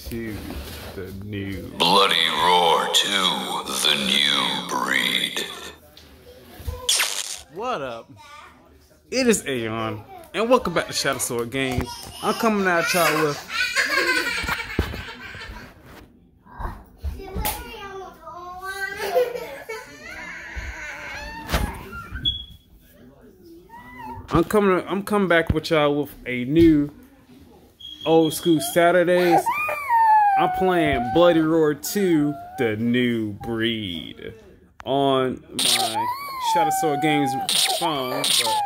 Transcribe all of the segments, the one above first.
to the new Bloody Roar 2, the new breed. What up? It is Aeon, and welcome back to Shadow Sword Games. I'm coming at y'all with I'm coming back with y'all with a new old school Saturdays. I'm playing Bloody Roar 2, the new breed, on my Shadow Sword Games phone.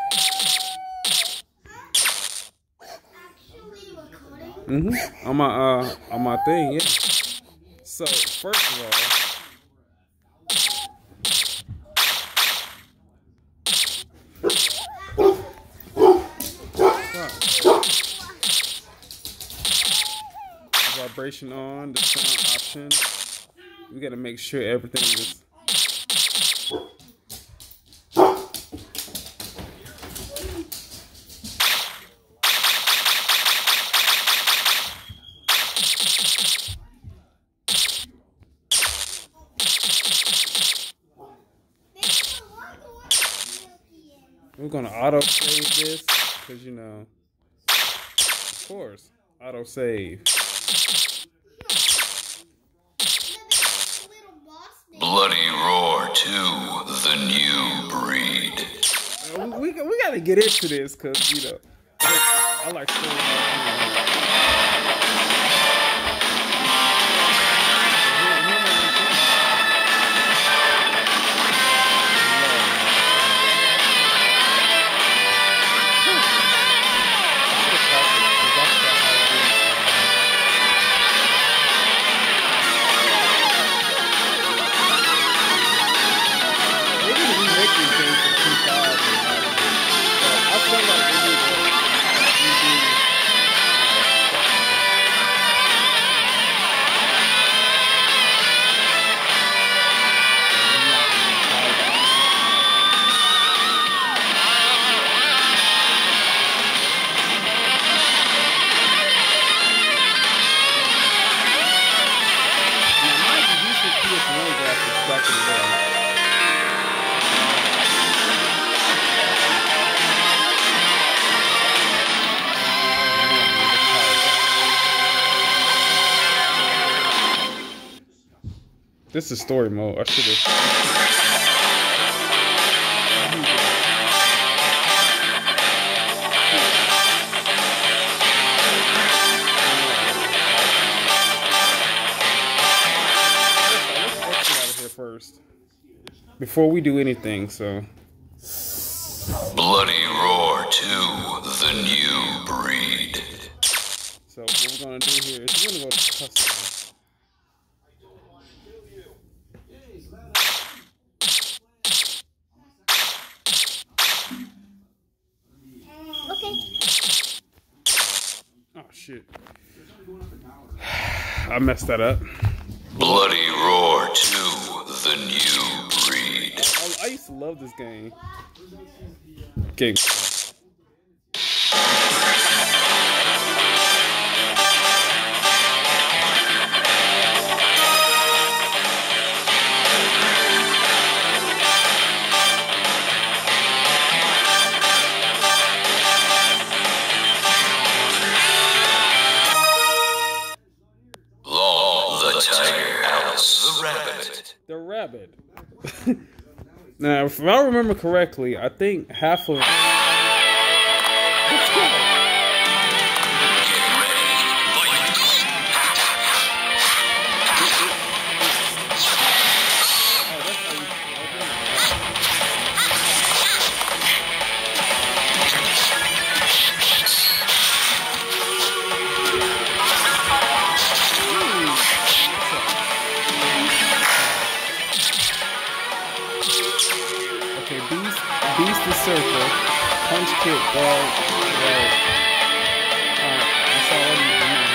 On my thing, yeah. So first of all, vibration on, the sound option. We gotta make sure everything is. We're gonna auto save this because you know, of course, auto save. Bloody Roar 2, the new breed. We gotta get into this because you know I like This is story mode. I should have. Let's get out of here first before we do anything. So. Bloody Roar 2, the new breed. So what we're gonna do here is we're gonna go to custom. Oh shit. I messed that up. Bloody Roar 2, the new breed. I used to love this game. Game. The rabbit. Now, if I remember correctly, I think half of. Beast the circle, punch kick, guard, right. That's all I need to know.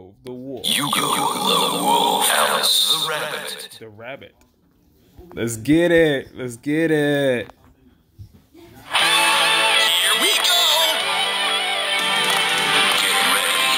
Hugo the wolf. Hugo the wolf. Alice the rabbit. The rabbit. Let's get it. Let's get it. Here we go. Get ready.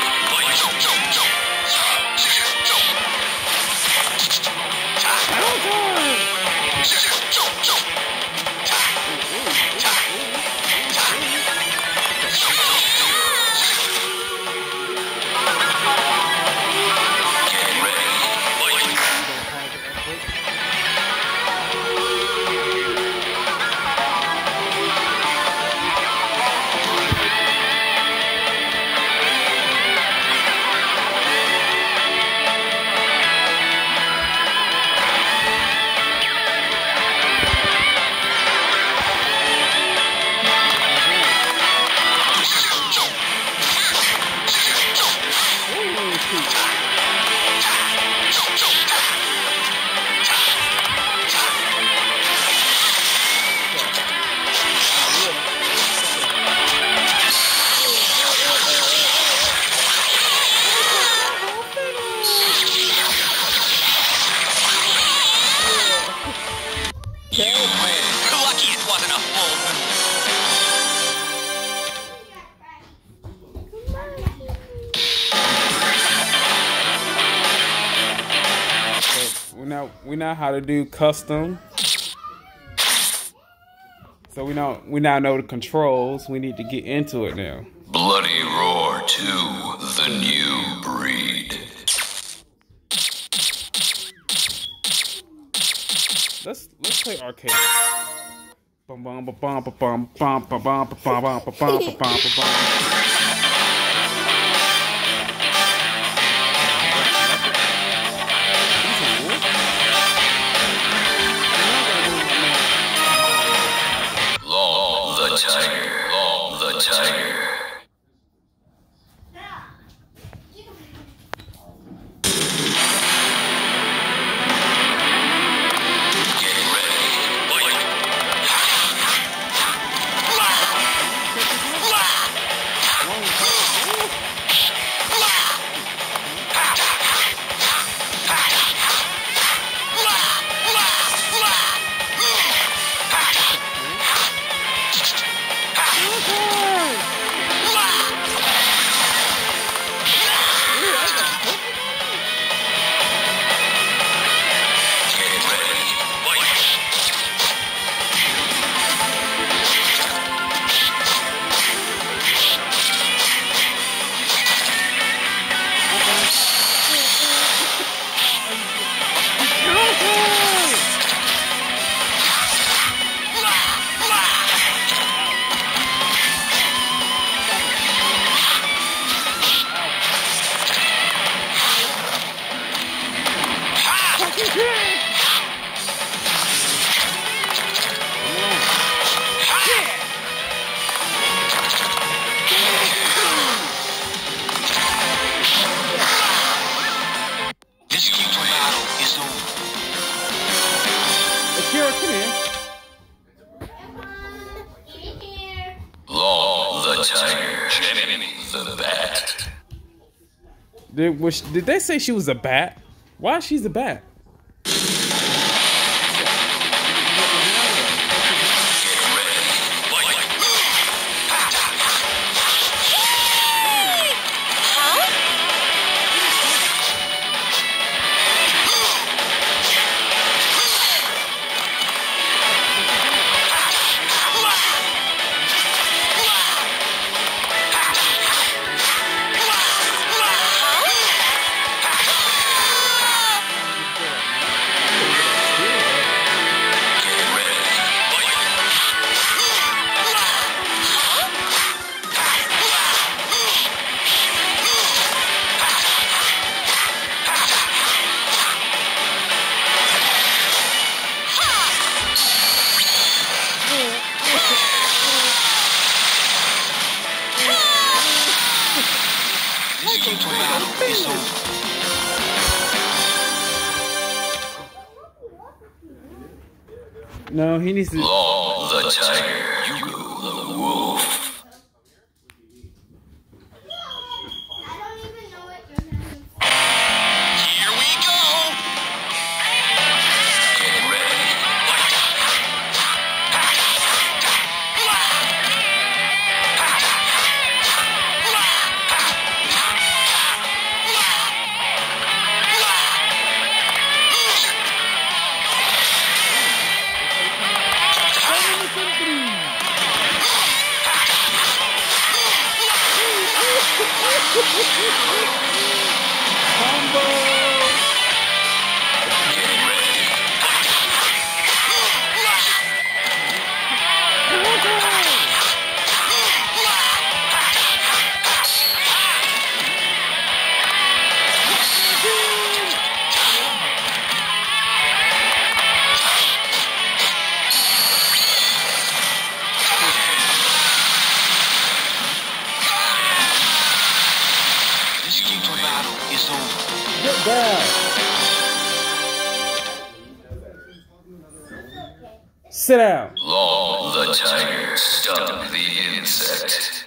We know how to do custom. So we now know the controls. We need to get into it now. Bloody Roar 2, the new breed. Let's play arcade. Bum bum bum bum bum bum bum bum bum bum bum bum. The tiger. The tiger, Jenny the bat. Did they say she was a bat? Why is she a bat? No, he needs to. Long the tiger, Hugo the wolf. is over. Get down. Sit down. Long the tiger stung the insect.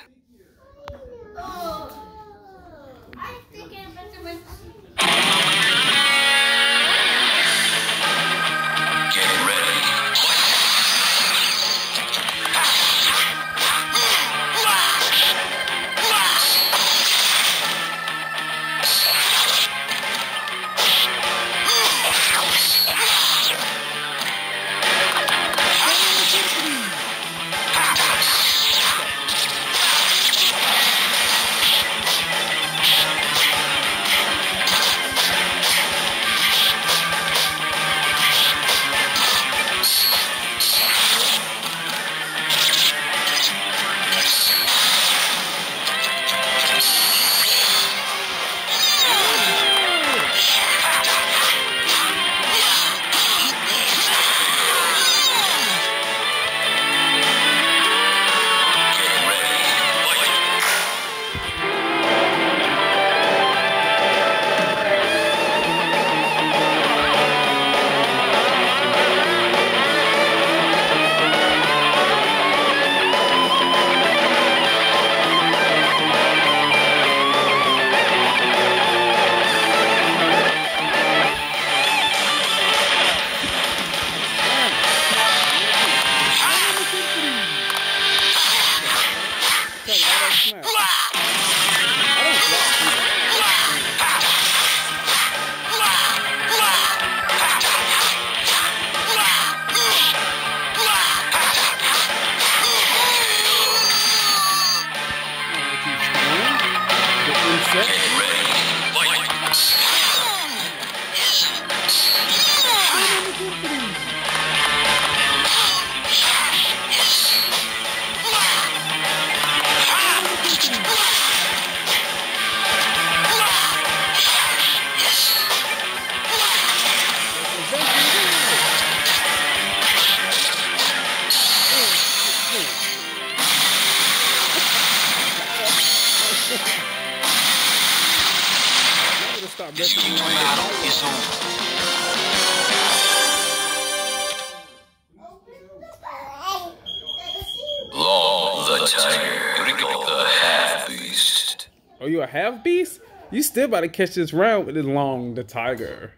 Long the tiger, Rico the half-beast. Oh, you a half-beast? You still about to catch this round with this Long the tiger.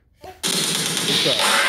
What's up?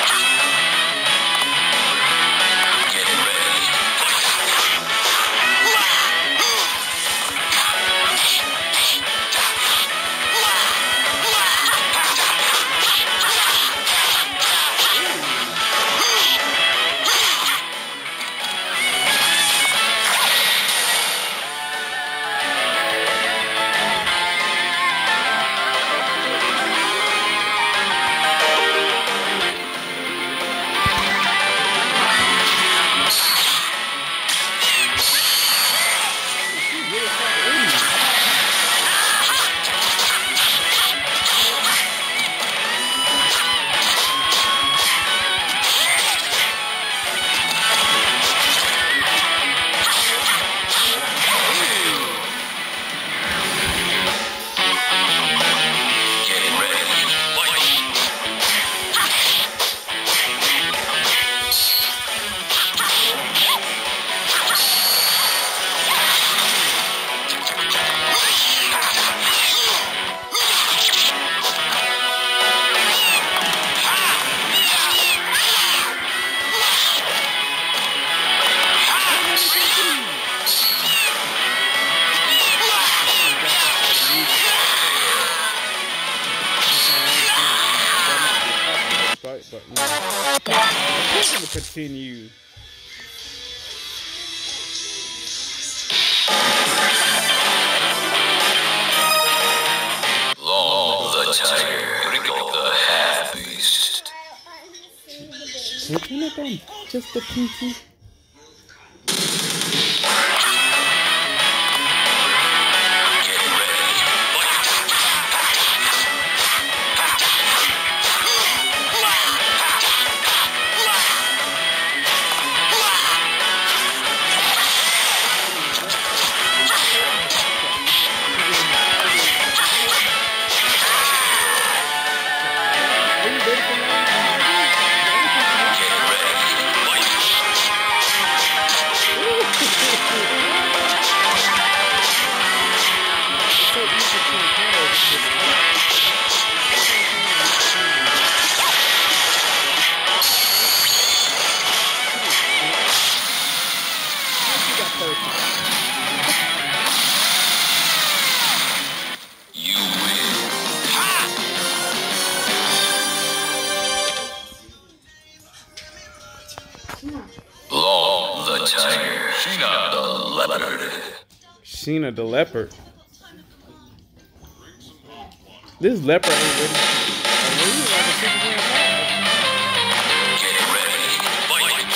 But we're going to continue. Long the tiger, Rico the half-beast. We're not going just the pinky. Sheena the leopard. This leopard ain't ready. Like a Superman dog. Get ready. Fight.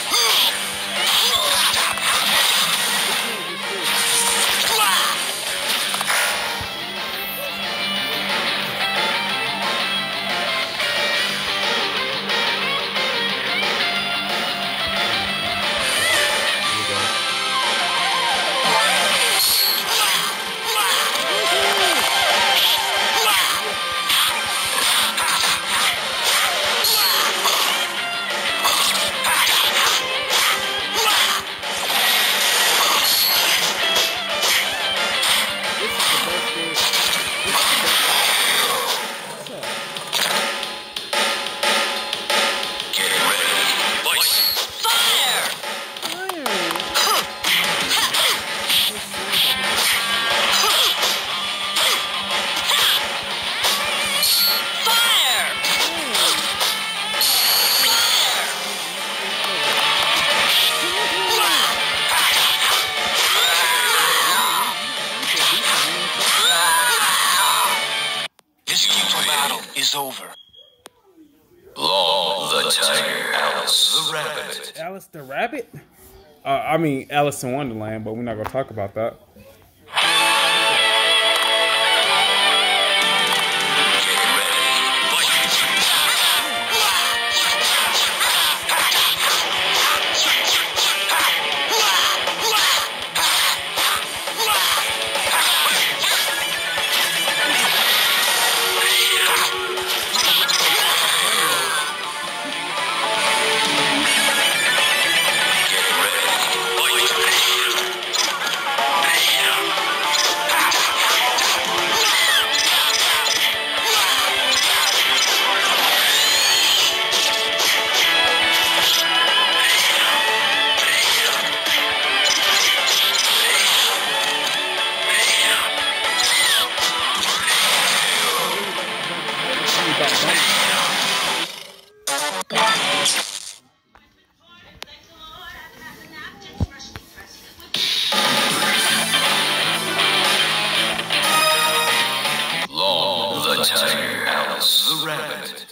Over. Long the tiger, Alice the rabbit. Alice the rabbit? I mean Alice in Wonderland, but we're not gonna talk about that. Long the tiger, Alice the rabbit.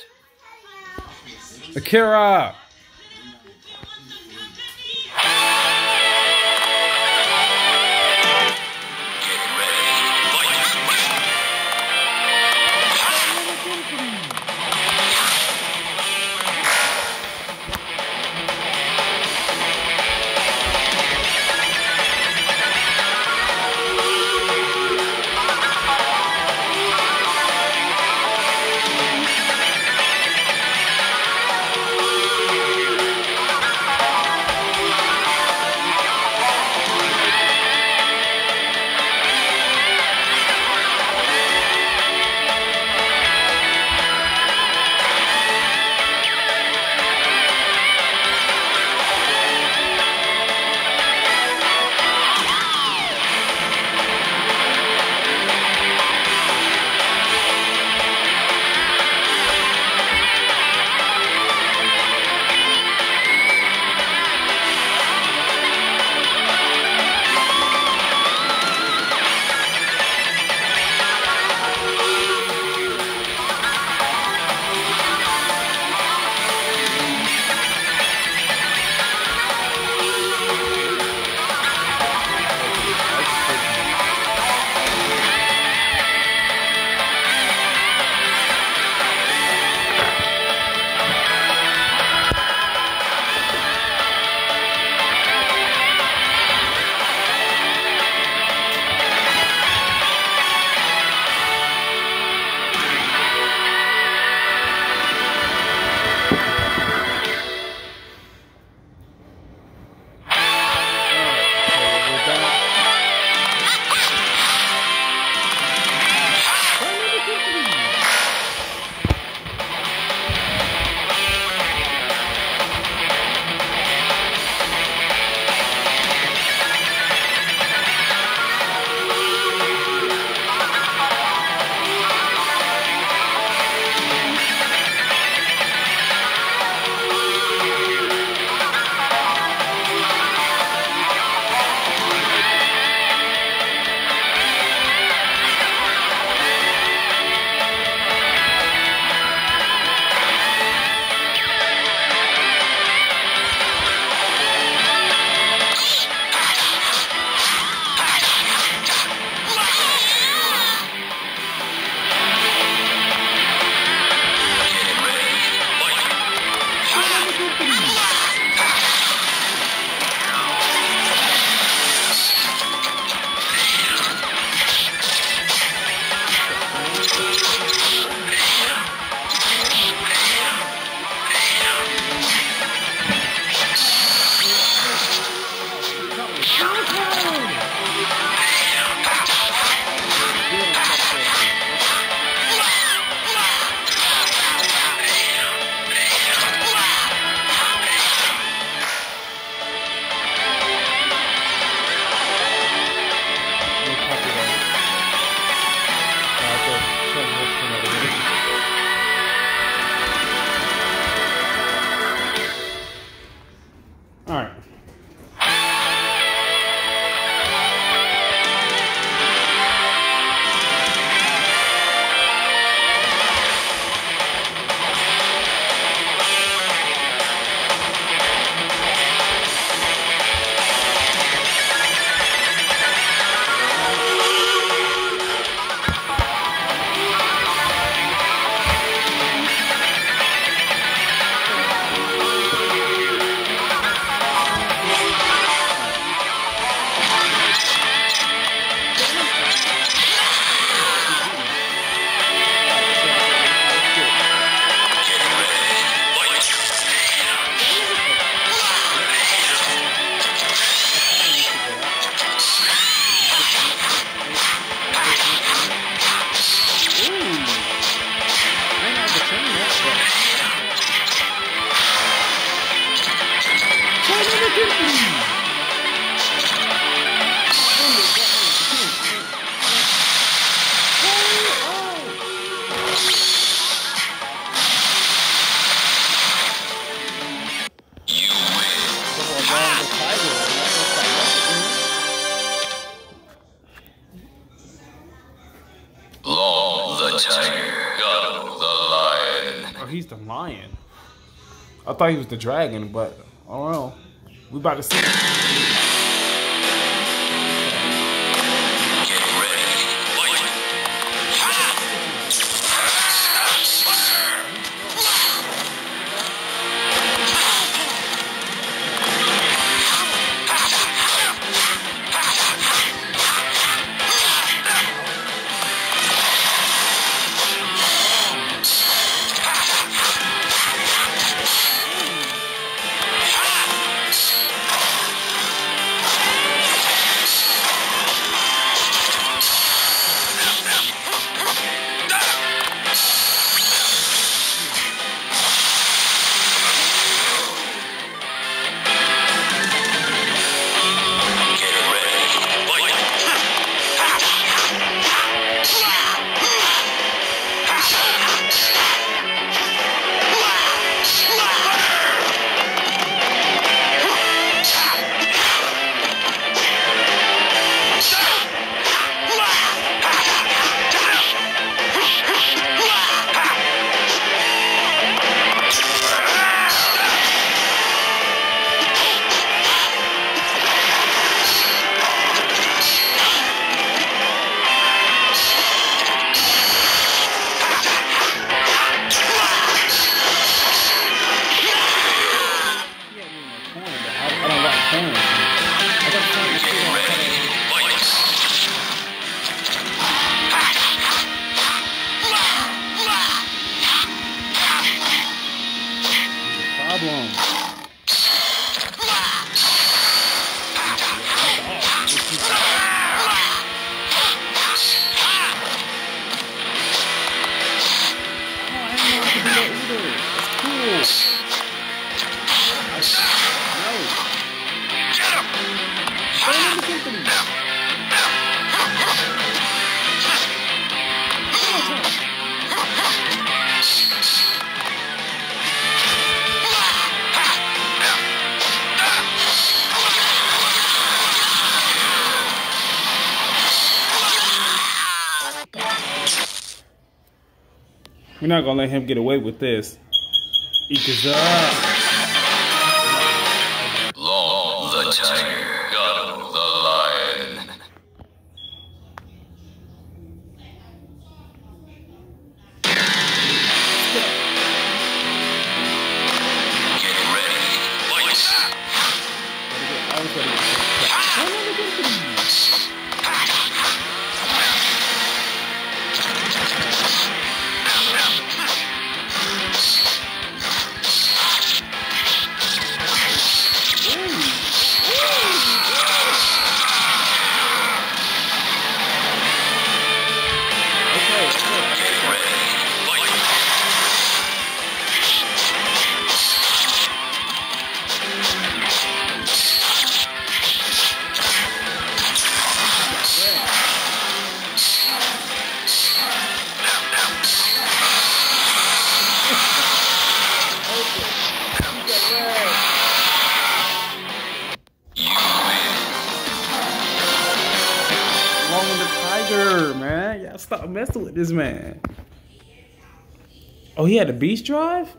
Akira! Oh, he's the lion. I thought he was the dragon, but I don't know. We about to see. We're not gonna let him get away with this. Ikaza. Long the tiger, Go the lion. Get ready, fight. Man, y'all stop messing with this man. Oh, he had a beast drive?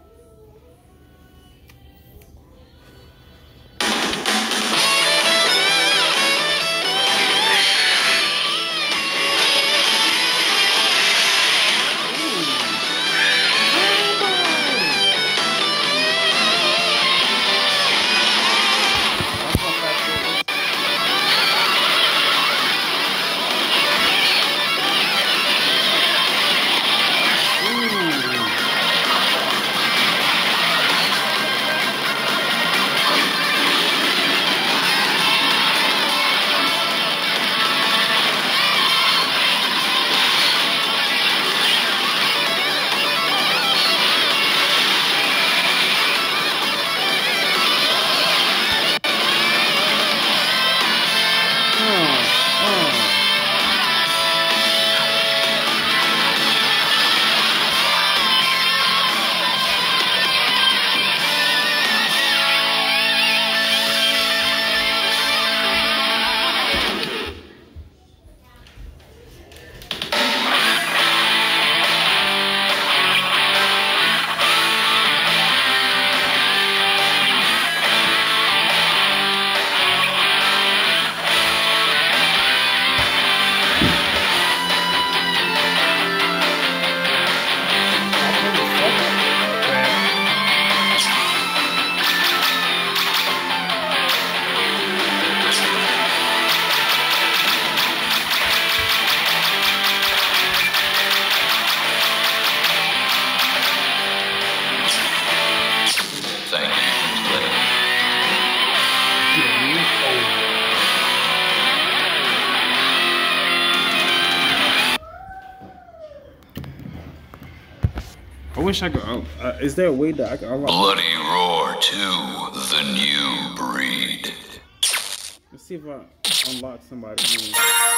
I wish I could. Is there a way that I can unlock? Bloody Roar 2, the new breed. Let's see if I unlock somebody new.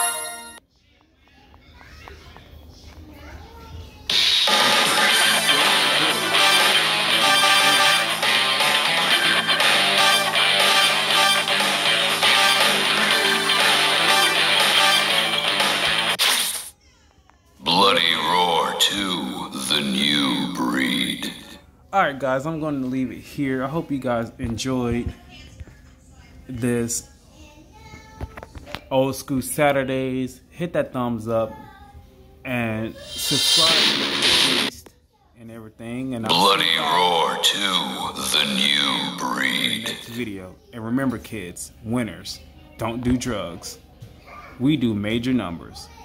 Bloody Roar 2, the new breed. Alright guys, I'm going to leave it here. I hope you guys enjoyed this Old School Saturdays. Hit that thumbs up and subscribe to the Beast and everything. And Bloody Roar 2, the new breed. Next video. And remember kids, winners don't do drugs. We do major numbers.